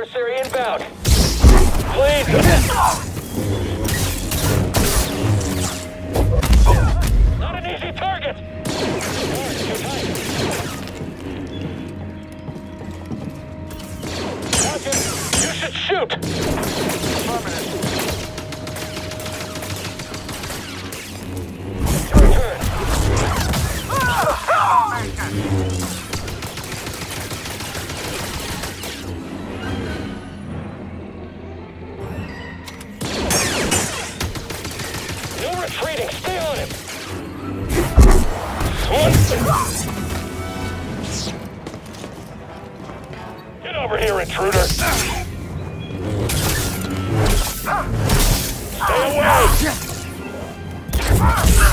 Adversary inbound. Please. Not an easy target. You should shoot. Your turn. No retreating. Stay on him. Get over here, intruder. Stay away.